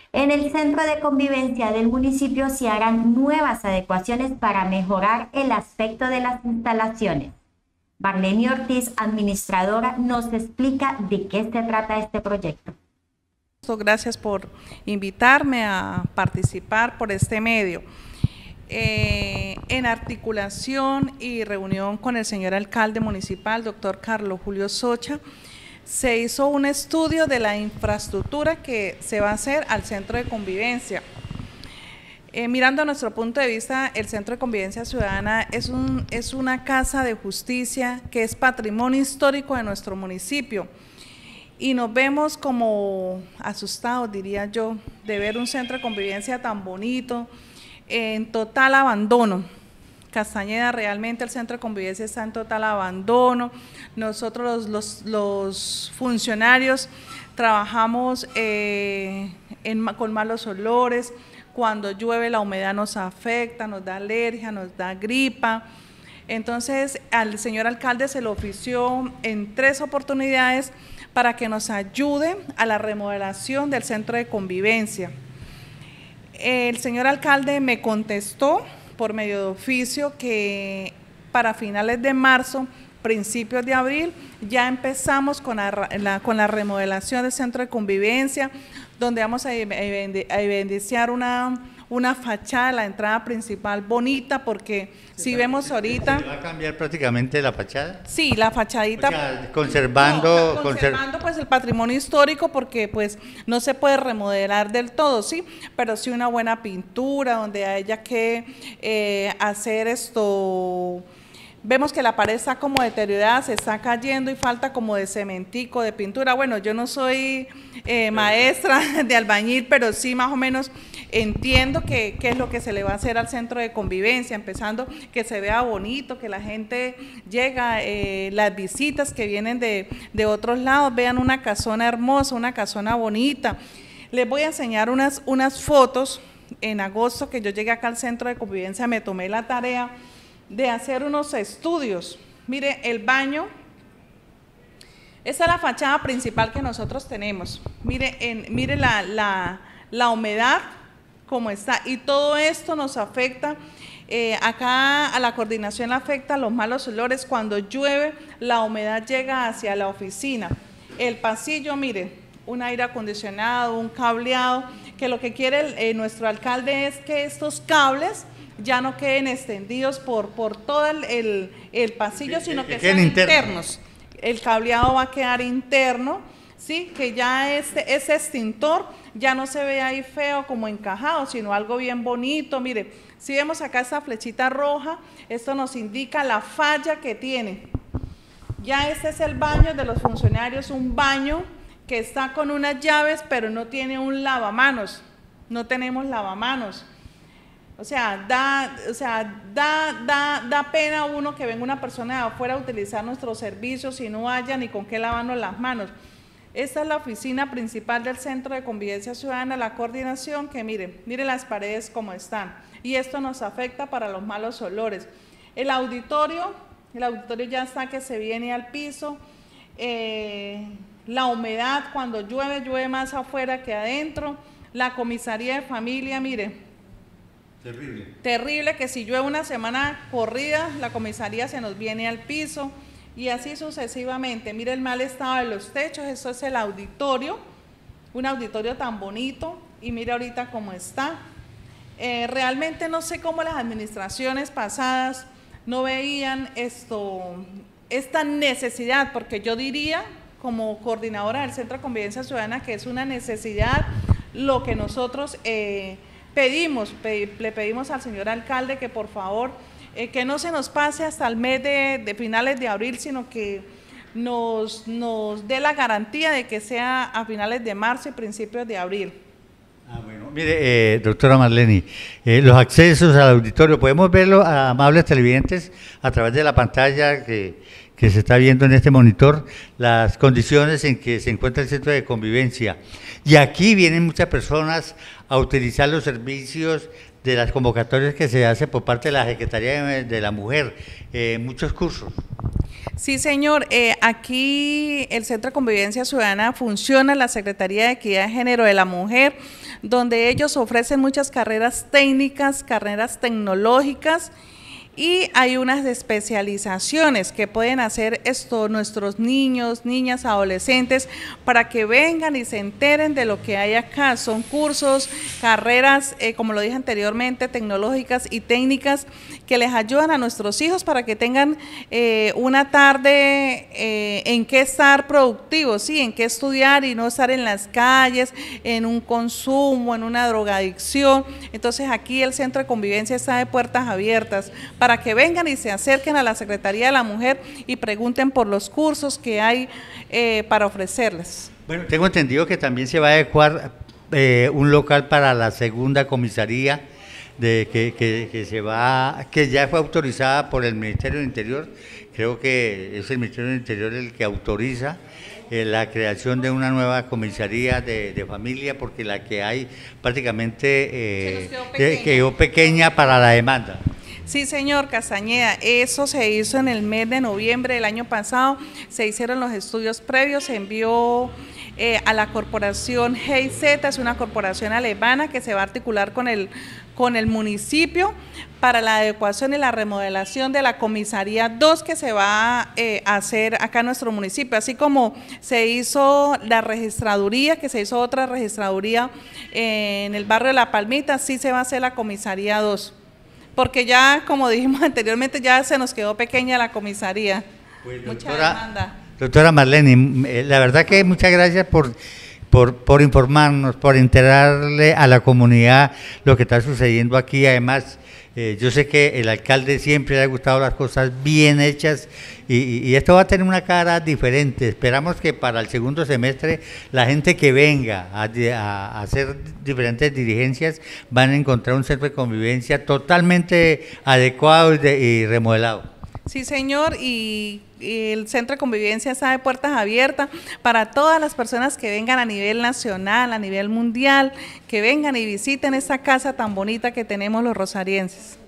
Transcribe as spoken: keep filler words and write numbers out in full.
En el centro de convivencia del municipio se harán nuevas adecuaciones para mejorar el aspecto de las instalaciones. Marlene Ortiz, administradora, nos explica de qué se trata este proyecto. Gracias por invitarme a participar por este medio. Eh, en articulación y reunión con el señor alcalde municipal, doctor Carlos Julio Socha, se hizo un estudio de la infraestructura que se va a hacer al centro de convivencia. Eh, mirando a nuestro punto de vista, el Centro de Convivencia Ciudadana es, un, es una casa de justicia que es patrimonio histórico de nuestro municipio y nos vemos como asustados, diría yo, de ver un centro de convivencia tan bonito, en total abandono. Castañeda, realmente el centro de convivencia está en total abandono. Nosotros los, los, los funcionarios trabajamos eh, en, con malos olores, cuando llueve la humedad nos afecta, nos da alergia, nos da gripa. Entonces al señor alcalde se le ofició en tres oportunidades para que nos ayude a la remodelación del centro de convivencia. El señor alcalde me contestó por medio de oficio que para finales de marzo, principios de abril, ya empezamos con la, la, con la remodelación del centro de convivencia, donde vamos a evidenciar una, una fachada, la entrada principal bonita, porque si vemos ahorita… ¿Se va a cambiar prácticamente la fachada? Sí, la fachadita… O sea, conservando… No, conservando pues el patrimonio histórico, porque pues no se puede remodelar del todo, sí, pero sí una buena pintura, donde haya que eh, hacer esto… Vemos que la pared está como deteriorada, se está cayendo y falta como de cementico, de pintura. Bueno, yo no soy eh, maestra de albañil, pero sí más o menos entiendo qué es lo que se le va a hacer al centro de convivencia, empezando que se vea bonito, que la gente llega, eh, las visitas que vienen de, de otros lados, vean una casona hermosa, una casona bonita. Les voy a enseñar unas, unas fotos. En agosto que yo llegué acá al centro de convivencia, me tomé la tarea de hacer unos estudios. Mire, el baño, esta es la fachada principal que nosotros tenemos. Mire, en, mire la, la, la humedad como está, y todo esto nos afecta, eh, acá a la coordinación le afecta los malos olores. Cuando llueve, la humedad llega hacia la oficina. El pasillo, mire, un aire acondicionado, un cableado, que lo que quiere el, eh, nuestro alcalde es que estos cables ya no queden extendidos por, por todo el, el, el pasillo, sino que, que sean internos. internos. El cableado va a quedar interno, ¿sí? Que ya este, ese extintor ya no se ve ahí feo como encajado, sino algo bien bonito. Mire, si vemos acá esta flechita roja, esto nos indica la falla que tiene. Ya este es el baño de los funcionarios, un baño que está con unas llaves, pero no tiene un lavamanos, no tenemos lavamanos. O sea, da, o sea da, da, da pena a uno que venga una persona de afuera a utilizar nuestros servicios y no haya ni con qué lavarnos las manos. Esta es la oficina principal del Centro de Convivencia Ciudadana, la coordinación, que mire, mire las paredes como están. Y esto nos afecta para los malos olores. El auditorio, el auditorio ya está que se viene al piso. Eh, la humedad, cuando llueve, llueve más afuera que adentro. La comisaría de familia, mire. Terrible. Terrible, que si llueve una semana corrida, la comisaría se nos viene al piso y así sucesivamente. Mire el mal estado de los techos, eso es el auditorio, un auditorio tan bonito, y mire ahorita cómo está. Eh, realmente no sé cómo las administraciones pasadas no veían esto, esta necesidad, porque yo diría, como coordinadora del Centro de Convivencia Ciudadana, que es una necesidad lo que nosotros… Eh, Pedimos, pe, le pedimos al señor alcalde que por favor, eh, que no se nos pase hasta el mes de, de finales de abril, sino que nos, nos dé la garantía de que sea a finales de marzo y principios de abril. Ah, bueno. Mire, eh, doctora Marlene, eh, los accesos al auditorio, podemos verlo, a amables televidentes, a través de la pantalla que, que se está viendo en este monitor, las condiciones en que se encuentra el centro de convivencia. Y aquí vienen muchas personas a utilizar los servicios de las convocatorias que se hace por parte de la Secretaría de la Mujer, eh, muchos cursos. Sí, señor. Eh, aquí el Centro de Convivencia Ciudadana funciona, la Secretaría de Equidad de Género de la Mujer, donde ellos ofrecen muchas carreras técnicas, carreras tecnológicas, y hay unas especializaciones que pueden hacer esto nuestros niños, niñas, adolescentes, para que vengan y se enteren de lo que hay acá. Son cursos, carreras, eh, como lo dije anteriormente, tecnológicas y técnicas que les ayudan a nuestros hijos para que tengan eh, una tarde eh, en qué estar productivos, ¿sí? En qué estudiar y no estar en las calles, en un consumo, en una drogadicción. Entonces aquí el Centro de Convivencia está de puertas abiertas para que vengan y se acerquen a la Secretaría de la Mujer y pregunten por los cursos que hay eh, para ofrecerles. Bueno, tengo entendido que también se va a adecuar eh, un local para la segunda comisaría de que, que, que se va, que ya fue autorizada por el Ministerio del Interior. Creo que es el Ministerio del Interior el que autoriza eh, la creación de una nueva comisaría de, de familia, porque la que hay prácticamente eh, quedó pequeña. quedó pequeña para la demanda. Sí, señor Castañeda, eso se hizo en el mes de noviembre del año pasado, se hicieron los estudios previos, se envió eh, a la corporación G I Z, es una corporación alemana que se va a articular con el, con el municipio para la adecuación y la remodelación de la comisaría dos que se va eh, a hacer acá en nuestro municipio, así como se hizo la registraduría, que se hizo otra registraduría eh, en el barrio de La Palmita, así se va a hacer la comisaría dos. Porque ya, como dijimos anteriormente, ya se nos quedó pequeña la comisaría. Pues, Mucha doctora, demanda. Doctora Marlene, la verdad que muchas gracias por, por, por informarnos, por enterarle a la comunidad lo que está sucediendo aquí. Además, eh, yo sé que el alcalde siempre le ha gustado las cosas bien hechas y, y, y esto va a tener una cara diferente. Esperamos que para el segundo semestre la gente que venga a, a, a hacer diferentes dirigencias van a encontrar un centro de convivencia totalmente adecuado y, de, y remodelado. Sí, señor, y, y el Centro de Convivencia está de puertas abiertas para todas las personas que vengan a nivel nacional, a nivel mundial, que vengan y visiten esta casa tan bonita que tenemos los rosarienses.